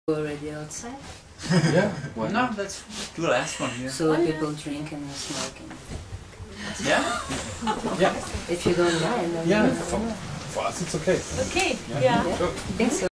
Already outside, Yeah. Why not? Let's do the last one here. so people drink and smoking. Yeah? Yeah. If you don't mind, then Yeah. you For us, it's okay. Okay, Yeah. ja. I think so.